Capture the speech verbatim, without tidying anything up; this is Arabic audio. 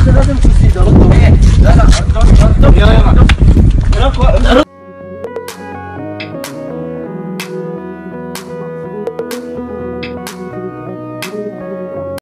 هذا لازم تزيد. ردوا. لا لا ردوا ردوا. يلا يلا.